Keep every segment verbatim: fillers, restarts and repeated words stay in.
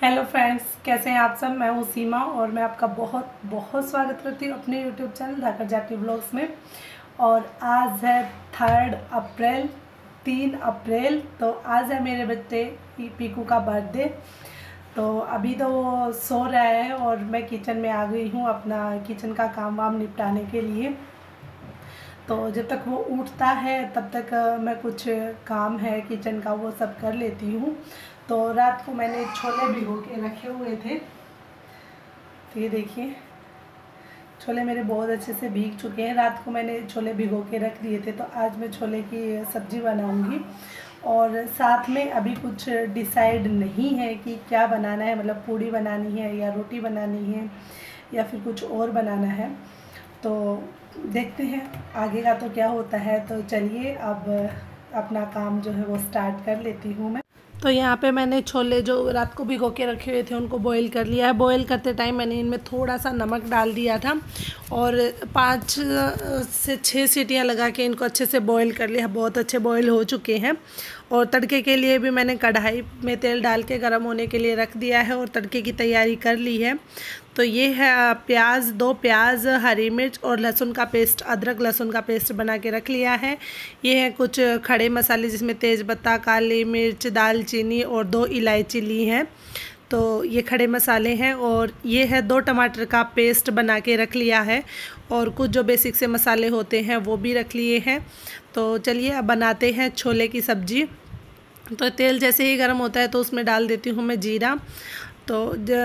Hello friends, कैसे हैं आप सब। मैं हूँ सीमा और मैं आपका बहुत बहुत स्वागत करती हूँ अपने YouTube channel Dhakar Jati vlogs में। और आज है थर्ड अप्रैल तीन अप्रैल, तो आज है मेरे बच्चे पीकू का बर्थडे। तो अभी तो वो सो रहा है और मैं किचन में आ गई हूँ अपना किचन का काम वाम निपटाने के लिए। तो जब तक वो उठता है तब तक मैं कुछ काम है किचन का वो सब कर लेती हूँ। तो रात को मैंने छोले भिगो के रखे हुए थे, तो ये देखिए छोले मेरे बहुत अच्छे से भीग चुके हैं। रात को मैंने छोले भिगो के रख दिए थे, तो आज मैं छोले की सब्ज़ी बनाऊंगी। और साथ में अभी कुछ डिसाइड नहीं है कि क्या बनाना है, मतलब पूड़ी बनानी है या रोटी बनानी है या फिर कुछ और बनाना है। तो देखते हैं आगे का तो क्या होता है। तो चलिए अब अपना काम जो है वो स्टार्ट कर लेती हूँ मैं। तो यहाँ पे मैंने छोले जो रात को भिगो के रखे हुए थे उनको बॉईल कर लिया है। बॉईल करते टाइम मैंने इनमें थोड़ा सा नमक डाल दिया था और पाँच से छः सीटियाँ लगा के इनको अच्छे से बॉईल कर लिया। बहुत अच्छे बॉईल हो चुके हैं। और तड़के के लिए भी मैंने कढ़ाई में तेल डाल के गर्म होने के लिए रख दिया है और तड़के की तैयारी कर ली है। तो ये है प्याज, दो प्याज, हरी मिर्च और लहसुन का पेस्ट, अदरक लहसुन का पेस्ट बना के रख लिया है। ये है कुछ खड़े मसाले जिसमें तेज़पत्ता, काली मिर्च, दालचीनी और दो इलायची ली हैं। तो ये खड़े मसाले हैं। और ये है दो टमाटर का पेस्ट बना के रख लिया है और कुछ जो बेसिक से मसाले होते हैं वो भी रख लिए हैं। तो चलिए अब बनाते हैं छोले की सब्ज़ी। तो तेल जैसे ही गर्म होता है तो उसमें डाल देती हूँ मैं जीरा। तो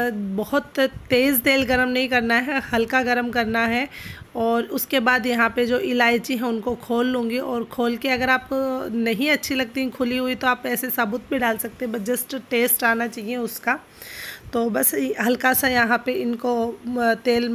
बहुत तेज़ तेल गरम नहीं करना है, हल्का गरम करना है। और उसके बाद यहाँ पे जो इलायची है उनको खोल लूँगी। और खोल के अगर आपको नहीं अच्छी लगती खुली हुई तो आप ऐसे साबुत भी डाल सकते हैं, बस जस्ट टेस्ट आना चाहिए उसका। तो बस हल्का सा यहाँ पे इनको तेल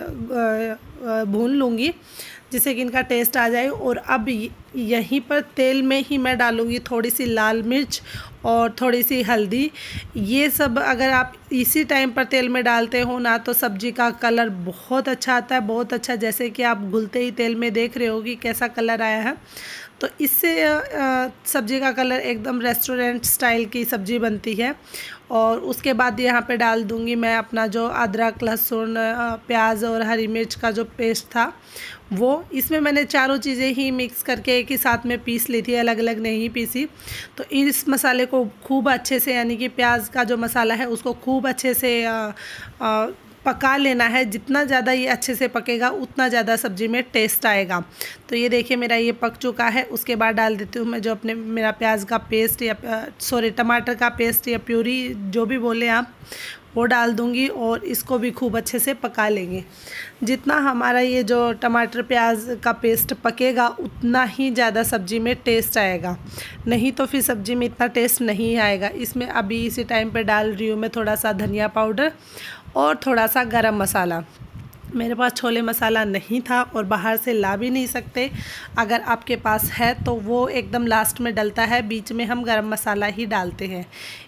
में भून लूँगी जिससे कि इनका टेस्ट आ जाए। और अब यहीं पर तेल में ही मैं डालूँगी थोड़ी सी लाल मिर्च और थोड़ी सी हल्दी। ये सब अगर आप इसी टाइम पर तेल में डालते हो ना तो सब्ज़ी का कलर बहुत अच्छा आता है, बहुत अच्छा। जैसे कि आप घुलते ही तेल में देख रहे हो कि कैसा कलर आया है। तो इससे सब्ज़ी का कलर एकदम रेस्टोरेंट स्टाइल की सब्ज़ी बनती है। और उसके बाद यहाँ पे डाल दूँगी मैं अपना जो अदरक, लहसुन, प्याज और हरी मिर्च का जो पेस्ट था वो। इसमें मैंने चारों चीज़ें ही मिक्स करके एक ही साथ में पीस ली थी, अलग अलग नहीं पीसी। तो इस मसाले को खूब अच्छे से, यानी कि प्याज का जो मसाला है उसको खूब अच्छे से आ, आ, पका लेना है। जितना ज़्यादा ये अच्छे से पकेगा उतना ज़्यादा सब्ज़ी में टेस्ट आएगा। तो ये देखिए मेरा ये पक चुका है। उसके बाद डाल देती हूँ मैं जो अपने मेरा प्याज का पेस्ट या सॉरी टमाटर का पेस्ट या प्यूरी जो भी बोले आप, वो डाल दूँगी और इसको भी खूब अच्छे से पका लेंगे। जितना हमारा ये जो टमाटर प्याज का पेस्ट पकेगा उतना ही ज़्यादा सब्ज़ी में टेस्ट आएगा, नहीं तो फिर सब्ज़ी में इतना टेस्ट नहीं आएगा। इसमें अभी इसी टाइम पे डाल रही हूँ मैं थोड़ा सा धनिया पाउडर और थोड़ा सा गरम मसाला। मेरे पास छोले मसाला नहीं था और बाहर से ला भी नहीं सकते। अगर आपके पास है तो वो एकदम लास्ट में डलता है, बीच में हम गरम मसाला ही डालते हैं।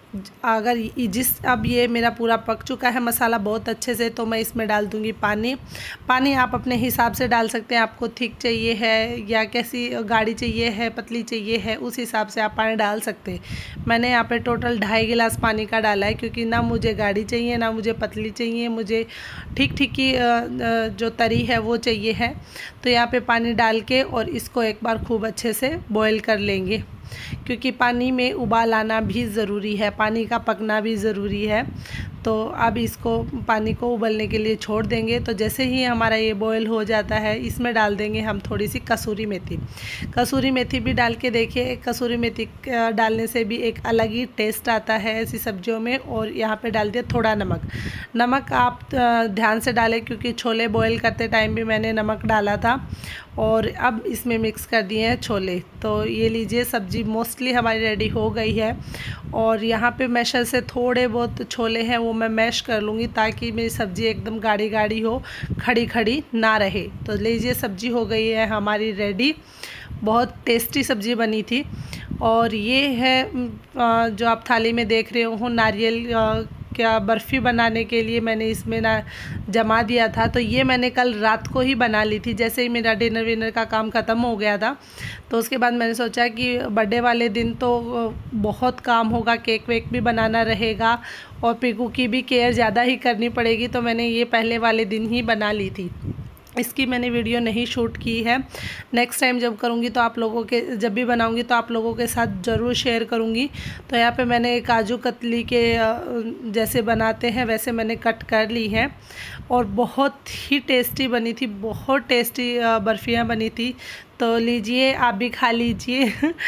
अगर जिस अब ये मेरा पूरा पक चुका है मसाला बहुत अच्छे से, तो मैं इसमें डाल दूँगी पानी। पानी आप अपने हिसाब से डाल सकते हैं, आपको थिक चाहिए है या कैसी गाढ़ी चाहिए है, पतली चाहिए है, उस हिसाब से आप पानी डाल सकते हैं। मैंने यहाँ पे टोटल ढाई गिलास पानी का डाला है, क्योंकि ना मुझे गाढ़ी चाहिए ना मुझे पतली चाहिए, मुझे ठीक ठीक की जो तरी है वो चाहिए है। तो यहाँ पे पानी डाल के और इसको एक बार खूब अच्छे से बॉईल कर लेंगे, क्योंकि पानी में उबाल आना भी ज़रूरी है, पानी का पकना भी ज़रूरी है। तो अब इसको पानी को उबलने के लिए छोड़ देंगे। तो जैसे ही हमारा ये बॉयल हो जाता है इसमें डाल देंगे हम थोड़ी सी कसूरी मेथी। कसूरी मेथी भी डाल के देखिए, कसूरी मेथी डालने से भी एक अलग ही टेस्ट आता है ऐसी सब्जियों में। और यहाँ पे डाल दिया थोड़ा नमक। नमक आप ध्यान से डालें क्योंकि छोले बॉयल करते टाइम भी मैंने नमक डाला था। और अब इसमें मिक्स कर दिए हैं छोले। तो ये लीजिए सब्ज़ी मोस्टली हमारी रेडी हो गई है। और यहाँ पे मैशर से थोड़े बहुत छोले हैं वो मैं मैश कर लूँगी ताकि मेरी सब्ज़ी एकदम गाढ़ी गाढ़ी हो, खड़ी खड़ी ना रहे। तो लीजिए सब्ज़ी हो गई है हमारी रेडी। बहुत टेस्टी सब्ज़ी बनी थी। और ये है जो आप थाली में देख रहे हो नारियल क्या बर्फ़ी बनाने के लिए मैंने इसमें ना जमा दिया था। तो ये मैंने कल रात को ही बना ली थी, जैसे ही मेरा डिनर विनर का काम ख़त्म हो गया था। तो उसके बाद मैंने सोचा कि बर्थडे वाले दिन तो बहुत काम होगा, केक वेक भी बनाना रहेगा और पीकू की भी केयर ज़्यादा ही करनी पड़ेगी, तो मैंने ये पहले वाले दिन ही बना ली थी। इसकी मैंने वीडियो नहीं शूट की है, नेक्स्ट टाइम जब करूँगी तो आप लोगों के जब भी बनाऊँगी तो आप लोगों के साथ ज़रूर शेयर करूँगी। तो यहाँ पे मैंने काजू कतली के जैसे बनाते हैं वैसे मैंने कट कर ली हैं और बहुत ही टेस्टी बनी थी, बहुत टेस्टी बर्फ़ियाँ बनी थी। तो लीजिए आप भी खा लीजिए।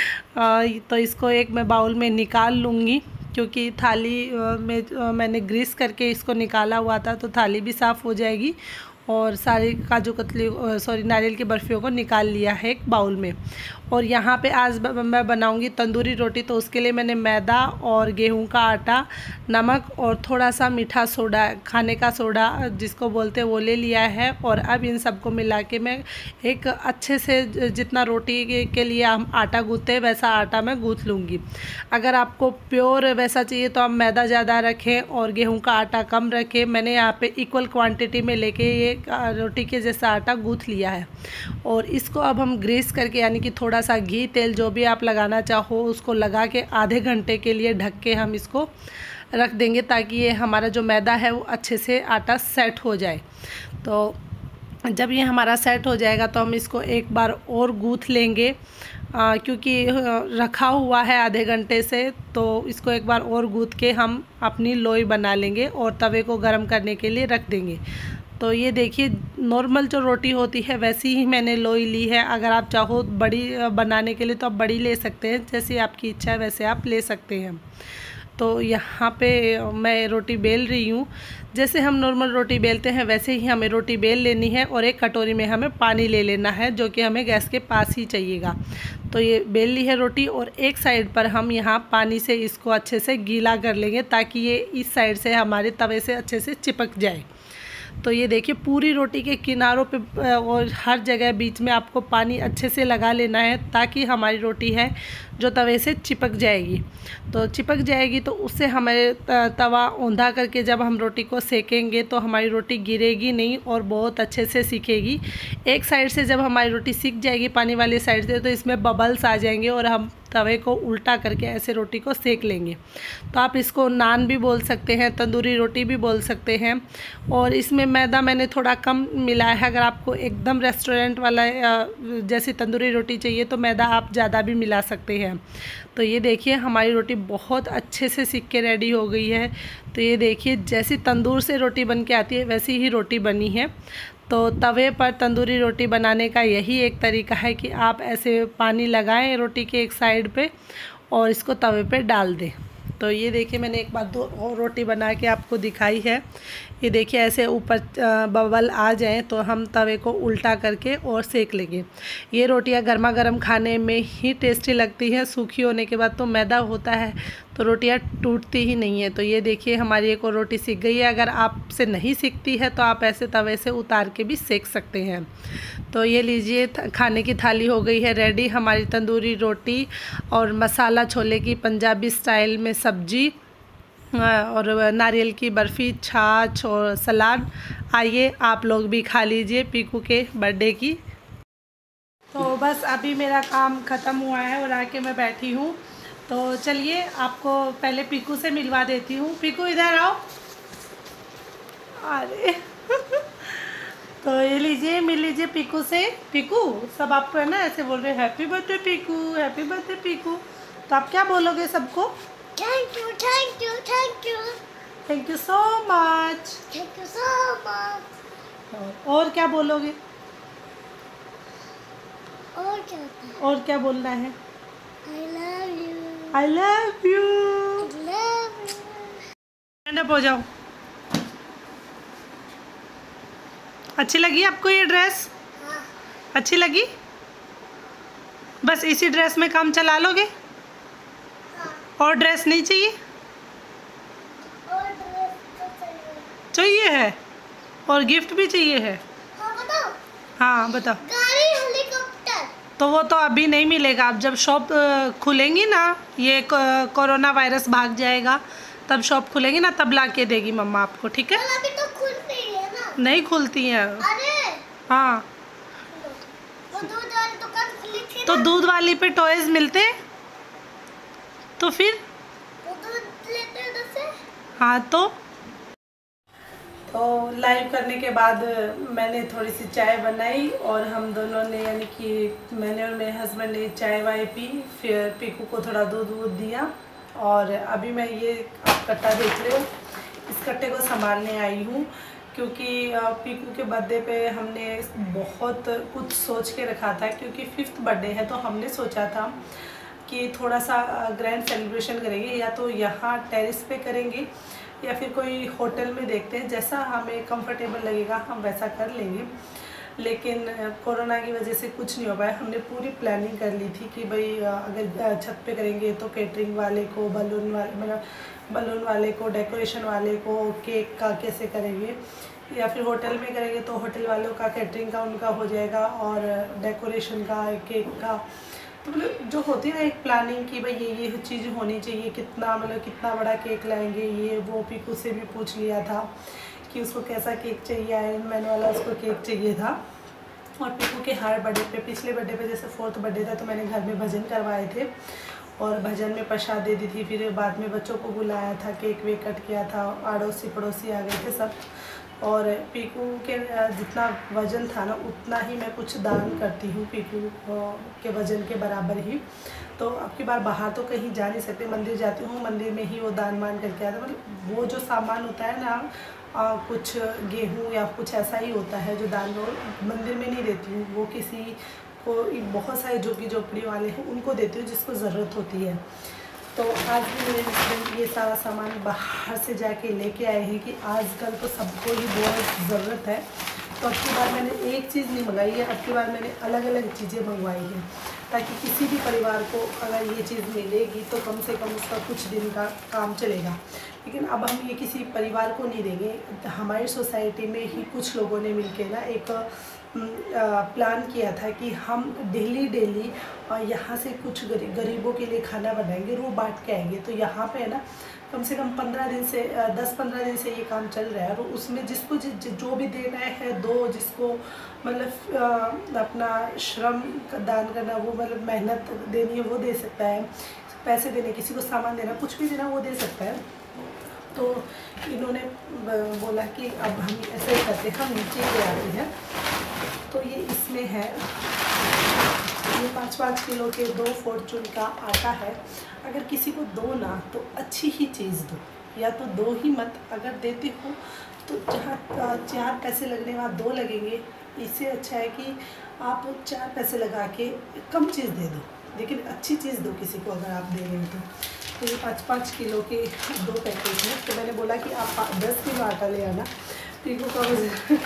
तो इसको एक मैं बाउल में निकाल लूँगी, क्योंकि थाली में मैंने ग्रीस करके इसको निकाला हुआ था, तो थाली भी साफ़ हो जाएगी और सारी काजू कतली सॉरी नारियल की बर्फ़ियों को निकाल लिया है एक बाउल में। और यहाँ पे आज मैं बनाऊंगी तंदूरी रोटी, तो उसके लिए मैंने मैदा और गेहूं का आटा, नमक और थोड़ा सा मीठा सोडा, खाने का सोडा जिसको बोलते हैं वो ले लिया है। और अब इन सबको मिला के मैं एक अच्छे से जितना रोटी के लिए हम आटा गूँथते हैं वैसा आटा मैं गूँथ लूँगी। अगर आपको प्योर वैसा चाहिए तो आप मैदा ज़्यादा रखें और गेहूँ का आटा कम रखें। मैंने यहाँ पे इक्वल क्वांटिटी में लेके ये रोटी के जैसा आटा गूँथ लिया है। और इसको अब हम ग्रीस करके, यानी कि थोड़ा सा घी तेल जो भी आप लगाना चाहो उसको लगा के आधे घंटे के लिए ढक के हम इसको रख देंगे, ताकि ये हमारा जो मैदा है वो अच्छे से आटा सेट हो जाए। तो जब ये हमारा सेट हो जाएगा तो हम इसको एक बार और गूँथ लेंगे, आ, क्योंकि रखा हुआ है आधे घंटे से, तो इसको एक बार और गूँथ के हम अपनी लोई बना लेंगे और तवे को गर्म करने के लिए रख देंगे। तो ये देखिए नॉर्मल जो रोटी होती है वैसी ही मैंने लोई ली है। अगर आप चाहो बड़ी बनाने के लिए तो आप बड़ी ले सकते हैं, जैसे आपकी इच्छा है वैसे आप ले सकते हैं। तो यहाँ पे मैं रोटी बेल रही हूँ, जैसे हम नॉर्मल रोटी बेलते हैं वैसे ही हमें रोटी बेल लेनी है और एक कटोरी में हमें पानी ले लेना है, जो कि हमें गैस के पास ही चाहिएगा। तो ये बेल ली है रोटी और एक साइड पर हम यहाँ पानी से इसको अच्छे से गीला कर लेंगे, ताकि ये इस साइड से हमारे तवे से अच्छे से चिपक जाए। तो ये देखिए पूरी रोटी के किनारों पे और हर जगह बीच में आपको पानी अच्छे से लगा लेना है, ताकि हमारी रोटी है जो तवे से चिपक जाएगी। तो चिपक जाएगी तो उससे हमारे तवा औंधा करके जब हम रोटी को सेकेंगे तो हमारी रोटी गिरेगी नहीं और बहुत अच्छे से सिकेगी। एक साइड से जब हमारी रोटी सिक जाएगी पानी वाली साइड से, तो इसमें बबल्स आ जाएंगे और हम तवे को उल्टा करके ऐसे रोटी को सेक लेंगे। तो आप इसको नान भी बोल सकते हैं, तंदूरी रोटी भी बोल सकते हैं। और इसमें मैदा मैंने थोड़ा कम मिलाया है। अगर आपको एकदम रेस्टोरेंट वाला जैसी तंदूरी रोटी चाहिए तो मैदा आप ज़्यादा भी मिला सकते हैं। तो ये देखिए हमारी रोटी बहुत अच्छे से सिक के रेडी हो गई है। तो ये देखिए जैसी तंदूर से रोटी बन के आती है वैसी ही रोटी बनी है। तो तवे पर तंदूरी रोटी बनाने का यही एक तरीका है कि आप ऐसे पानी लगाएं रोटी के एक साइड पे और इसको तवे पे डाल दें। तो ये देखिए मैंने एक बार दो और रोटी बना के आपको दिखाई है। ये देखिए ऐसे ऊपर बबल आ जाएं तो हम तवे को उल्टा करके और सेक लेंगे। ये रोटियां गर्मा गर्म खाने में ही टेस्टी लगती हैं, सूखी होने के बाद तो मैदा होता है तो रोटियां टूटती ही नहीं है। तो ये देखिए हमारी एक और रोटी सिक गई है। अगर आपसे नहीं सिकती है तो आप ऐसे तवे से उतार के भी सेक सकते हैं। तो ये लीजिए खाने की थाली हो गई है रेडी, हमारी तंदूरी रोटी और मसाला छोले की पंजाबी स्टाइल में सब्जी और नारियल की बर्फ़ी, छाछ और सलाद। आइए आप लोग भी खा लीजिए पीकू के बर्थडे की। तो बस अभी मेरा काम ख़त्म हुआ है और आके मैं बैठी हूँ। तो चलिए आपको पहले पीकू से मिलवा देती हूँ। पीकू इधर आओ। अरे तो ये लीजिए मिल लीजिए पीकू से। पीकू सब आपको है ना ऐसे बोल रहे happy birthday Piku, happy birthday Piku. तो आप क्या बोलोगे सबको? Thank you thank you thank you thank you so much, thank you so much. और क्या बोलोगे? और क्या और क्या बोलना है? I love you, I love you. Love you. Stand up हो जाओ। अच्छी लगी आपको ये ड्रेस? हाँ। अच्छी लगी? बस इसी ड्रेस में काम चला लोगे? हाँ। और ड्रेस नहीं चाहिए? और ड्रेस तो चाहिए। चाहिए है और गिफ्ट भी चाहिए है। हाँ बताओ। हाँ बताओ। गाड़ी, हेलीकॉप्टर। तो वो तो अभी नहीं मिलेगा, अब जब शॉप खुलेंगी ना, ये कोरोना वायरस भाग जाएगा तब शॉप खुलेगी ना, तब ला के देगी मम्मा आपको, ठीक है? अभी तो खुल रही है ना। नहीं खुलती हैं। अरे हाँ, वो दूध वाली दुकान खुली थी तो ना। दूध वाली पे टॉयज मिलते, तो फिर वो दूध लेते हैं उधर से। हाँ, तो तो लाइव करने के बाद मैंने थोड़ी सी चाय बनाई और हम दोनों ने, यानी कि मैंने और मेरे हस्बैंड ने चाय वाय पी, फिर पीकू को थोड़ा दूध वूध दिया। और अभी मैं ये कट्टा देख रहे हो, इस कट्टे को संभालने आई हूँ, क्योंकि पीकू के बर्थडे पे हमने बहुत कुछ सोच के रखा था, क्योंकि फिफ्थ बर्थडे है। तो हमने सोचा था कि थोड़ा सा ग्रैंड सेलिब्रेशन करेंगे, या तो यहाँ टेरेस पे करेंगे या फिर कोई होटल में देखते हैं, जैसा हमें कंफर्टेबल लगेगा हम वैसा कर लेंगे। लेकिन कोरोना की वजह से कुछ नहीं हो पाया। हमने पूरी प्लानिंग कर ली थी कि भाई अगर छत पे करेंगे तो केटरिंग वाले को, बलून वाले मतलब बलून वाले को, डेकोरेशन वाले को, केक का कैसे करेंगे, या फिर होटल में करेंगे तो होटल वालों का केटरिंग का उनका हो जाएगा और डेकोरेशन का, केक का। तो मतलब जो होती है ना एक प्लानिंग की भाई ये ये चीज़ होनी चाहिए, कितना मतलब कितना बड़ा केक लाएंगे, ये वो पीकू से भी पूछ लिया था कि उसको कैसा केक चाहिए, आयरन मैन वाला उसको केक चाहिए था। और पीकू के हर बर्थडे पे, पिछले बर्थडे पे जैसे फोर्थ बर्थडे था तो मैंने घर में भजन करवाए थे और भजन में प्रसाद दे दी थी। फिर बाद में बच्चों को बुलाया था, केक वेक कट किया था, अड़ोसी पड़ोसी आ गए थे सब। और पीकू के जितना वज़न था ना उतना ही मैं कुछ दान करती हूँ, पीकू के वज़न के बराबर ही। तो अब की बार बाहर तो कहीं जा नहीं सकते, मंदिर जाती हूँ, मंदिर में ही वो दान मान करके आता। मतलब वो जो सामान होता है ना, आ, कुछ गेहूँ या कुछ ऐसा ही होता है जो दान वो मंदिर में नहीं देती हूँ, वो किसी को, बहुत सारे झुग्गी झोपड़ी वाले हैं उनको देती हूँ जिसको ज़रूरत होती है। तो आज भी मेरे हस्बैंड ये सारा सामान बाहर से जाके लेके आए हैं कि आजकल तो सबको ही बहुत ज़रूरत है। तो अब की बार मैंने एक चीज़ नहीं मंगाई है, अब की बार मैंने अलग अलग चीज़ें मंगवाई हैं, ताकि किसी भी परिवार को अगर ये चीज़ मिलेगी तो कम से कम उसका कुछ दिन का काम चलेगा। लेकिन अब हम ये किसी परिवार को नहीं देंगे, हमारी सोसाइटी में ही कुछ लोगों ने मिलके ना एक प्लान किया था कि हम डेली डेली यहाँ से कुछ गरी, गरीबों के लिए खाना बनाएंगे, वो बांट के आएंगे। तो यहाँ पे है ना कम से कम पंद्रह दिन से दस पंद्रह दिन से ये काम चल रहा है। और उसमें जिसको जि, जि, जो भी देना है दो, जिसको मतलब अपना श्रम दान करना, वो मतलब मेहनत देनी है वो दे सकता है, पैसे देने, किसी को सामान देना, कुछ भी देना वो दे सकता है। तो इन्होंने बोला कि अब हम ऐसे ही करते हैं, हम नीचे ले आते हैं। तो ये इसमें है, ये पाँच पाँच किलो के दो फॉर्चून का आटा है। अगर किसी को दो ना तो अच्छी ही चीज़ दो, या तो दो ही मत, अगर देते हो तो जहाँ चार पैसे लगने वहाँ दो लगेंगे। इससे अच्छा है कि आप चार पैसे लगा के कम चीज़ दे दो, लेकिन अच्छी चीज़ दो किसी को अगर आप दे रहे हो तो। तो ये पाँच पाँच किलो के दो पैकेट हैं। तो मैंने बोला कि आप दस किलो आटा ले आना। पीकू का वजन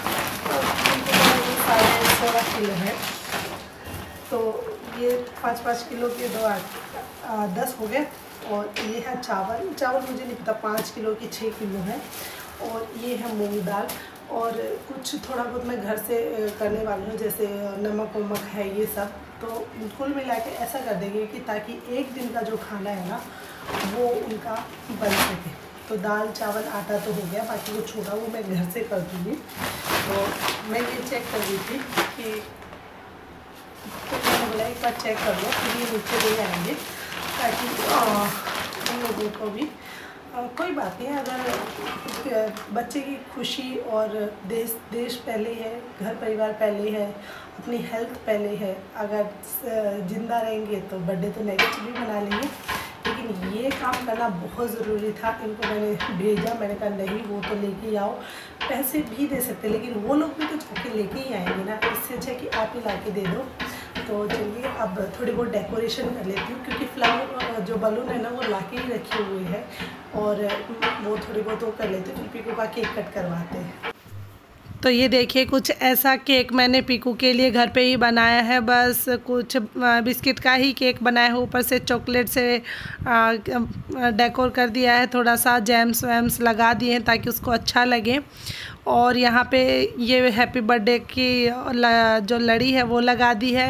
साढ़े सोलह किलो है। तो ये पाँच पाँच किलो के दो आटा दस हो गए। और ये है चावल, चावल मुझे नहीं पता पाँच किलो की छः किलो है। और ये है मूंग दाल, और कुछ थोड़ा बहुत मैं घर से करने वाली हूँ, जैसे नमक वमक है ये सब। तो कुल मिला के ऐसा कर देंगे कि ताकि एक दिन का जो खाना है ना वो उनका बन सके। तो दाल चावल आटा तो हो गया, बाकी वो छोटा वो मैं घर से कर दूँगी। तो मैं ये चेक कर रही थी कि तो मैंने बोला एक बार चेक कर लो, फिर ये नीचे ले आएंगे ताकि उन लोगों को भी आ, कोई बात नहीं। अगर बच्चे की खुशी और देश देश पहले है, घर परिवार पहले है, अपनी हेल्थ पहले है। अगर ज़िंदा रहेंगे तो बर्थडे तो नेक्स्ट भी मना लेंगे, लेकिन ये काम करना बहुत ज़रूरी था। इनको मैंने भेजा, मैंने कहा नहीं वो तो लेके आओ, पैसे भी दे सकते लेकिन वो लोग भी तो जाके लेके ही आएंगे ना, इससे अच्छा कि आप ही ला के दे दो। तो चलिए अब थोड़ी बहुत डेकोरेशन कर लेती हूँ, क्योंकि फ्लावर जो बलून है ना वो ला के ही रखे हुए हैं, और वो थोड़ी बहुत वो कर लेते हैं, फिर पीकू का केक कट करवाते हैं। तो ये देखिए कुछ ऐसा केक मैंने पीकू के लिए घर पे ही बनाया है। बस कुछ बिस्किट का ही केक बनाया है, ऊपर से चॉकलेट से डेकोर कर दिया है, थोड़ा सा जैम्स वैम्स लगा दिए हैं ताकि उसको अच्छा लगे। और यहाँ पे ये हैप्पी बर्थडे की जो लड़ी है वो लगा दी है,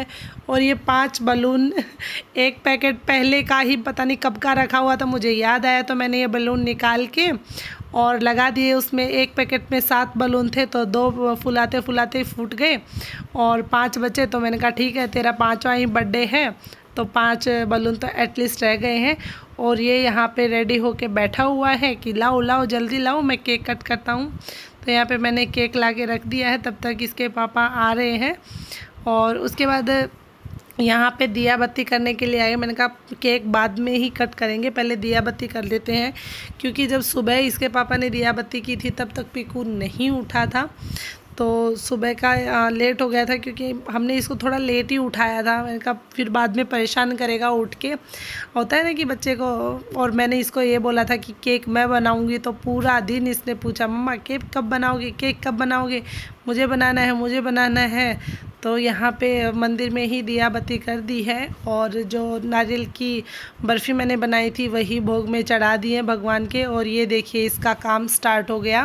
और ये पांच बलून, एक पैकेट पहले का ही पता नहीं कब का रखा हुआ था, मुझे याद आया तो मैंने ये बलून निकाल के और लगा दिए उसमें। एक पैकेट में सात बलून थे तो दो फुलाते फुलाते फूट गए और पांच बचे, तो मैंने कहा ठीक है तेरा पांचवा ही बर्थडे है तो पांच बलून तो एटलीस्ट रह गए हैं। और ये यहाँ पे रेडी होके बैठा हुआ है कि लाओ लाओ जल्दी लाओ, मैं केक कट करता हूँ। तो यहाँ पे मैंने केक ला के रख दिया है, तब तक इसके पापा आ रहे हैं। और उसके बाद यहाँ पे दिया बत्ती करने के लिए आए। मैंने कहा केक बाद में ही कट करेंगे, पहले दिया बत्ती कर लेते हैं, क्योंकि जब सुबह इसके पापा ने दिया बत्ती की थी तब तक पीकू नहीं उठा था। तो सुबह का आ, लेट हो गया था, क्योंकि हमने इसको थोड़ा लेट ही उठाया था। मैंने कहा फिर बाद में परेशान करेगा उठ के, होता है ना कि बच्चे को। और मैंने इसको ये बोला था कि केक मैं बनाऊंगी, तो पूरा दिन इसने पूछा मम्मा केक कब बनाओगे, केक कब बनाओगे, मुझे बनाना है मुझे बनाना है। तो यहाँ पे मंदिर में ही दिया बत्ती कर दी है और जो नारियल की बर्फ़ी मैंने बनाई थी वही भोग में चढ़ा दी है भगवान के। और ये देखिए इसका काम स्टार्ट हो गया।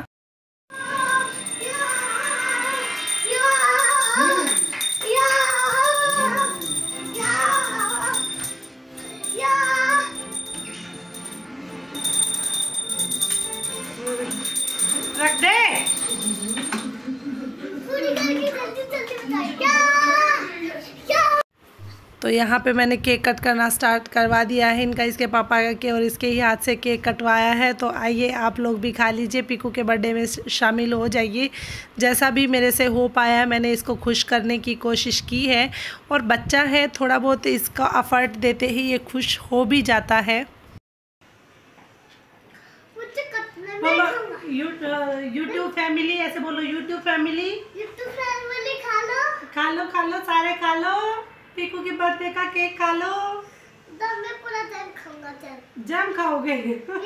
रख दे। तो यहाँ पे मैंने केक कट करना स्टार्ट करवा दिया है इनका, इसके पापा के, और इसके ही हाथ से केक कटवाया है। तो आइए आप लोग भी खा लीजिए, पीकू के बर्थडे में शामिल हो जाइए। जैसा भी मेरे से हो पाया है मैंने इसको खुश करने की कोशिश की है, और बच्चा है थोड़ा बहुत इसका एफर्ट देते ही ये खुश हो भी जाता है। यूट्यूब फैमिली ऐसे बोलो, यूट्यूब फैमिली, यूट्यूब फैमिली खा लो खा लो खा लो सारे खा लो, पीकू के बर्थडे का केक खा लो। तो मैं पूरा जैम खाऊंगा। जैम जैम खाओगे?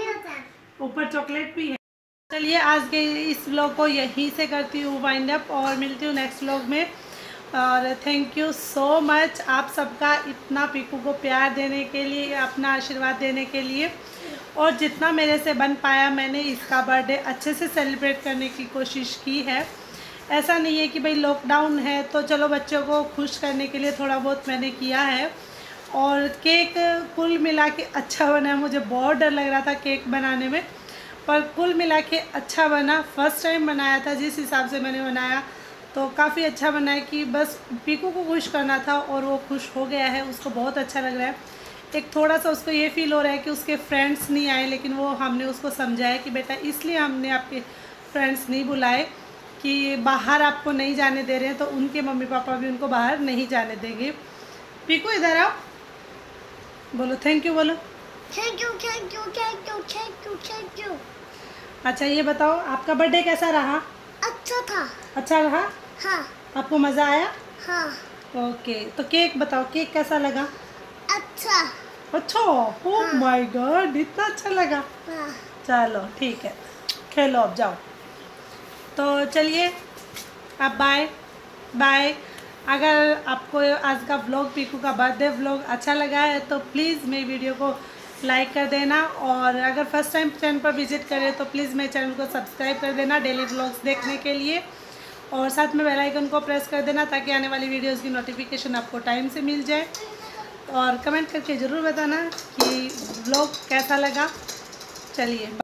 ऊपर चॉकलेट भी है। चलिए आज के इस व्लॉग को यहीं से करती हूँ वाइंड अप, और मिलती हूँ नेक्स्ट व्लॉग में। और थैंक यू सो मच आप सबका इतना पीकू को प्यार देने के लिए, अपना आशीर्वाद देने के लिए। और जितना मेरे से बन पाया मैंने इसका बर्थडे अच्छे से सेलिब्रेट करने की कोशिश की है। ऐसा नहीं है कि भाई लॉकडाउन है तो चलो बच्चों को खुश करने के लिए थोड़ा बहुत मैंने किया है। और केक कुल मिला के अच्छा बना, मुझे बहुत डर लग रहा था केक बनाने में, पर कुल मिला के अच्छा बना। फर्स्ट टाइम बनाया था, जिस हिसाब से मैंने बनाया तो काफ़ी अच्छा बना है कि बस पीकू को खुश करना था और वो खुश हो गया है, उसको बहुत अच्छा लग रहा है। एक थोड़ा सा उसको ये फील हो रहा है कि उसके फ्रेंड्स नहीं आए, लेकिन वो हमने उसको समझाया कि बेटा इसलिए हमने आपके फ्रेंड्स नहीं बुलाए कि बाहर आपको नहीं जाने दे रहे हैं, तो उनके मम्मी पापा भी उनको बाहर नहीं जाने देंगे। पीकू इधर आओ, बोलो थैंक यू, बोलो thank you thank you thank you thank you thank you. अच्छा ये बताओ आपका बर्थडे कैसा रहा? अच्छा था। अच्छा रहा? हाँ। आपको मज़ा आया? हाँ। ओके, तो केक बताओ केक कैसा लगा? अच्छा। अच्छा, ओह माय गॉड इतना अच्छा लगा। हाँ। चलो ठीक है, खेलो अब जाओ। तो चलिए अब बाय बाय। अगर आपको आज का व्लॉग पीकू का बर्थडे व्लॉग अच्छा लगा है तो प्लीज़ मेरी वीडियो को लाइक कर देना, और अगर फर्स्ट टाइम चैनल पर विजिट करें तो प्लीज़ मेरे चैनल को सब्सक्राइब कर देना डेली व्लॉग्स देखने के लिए, और साथ में बेल आइकन को प्रेस कर देना ताकि आने वाली वीडियोज़ की नोटिफिकेशन आपको टाइम से मिल जाए। और कमेंट करके ज़रूर बताना कि व्लॉग कैसा लगा। चलिए।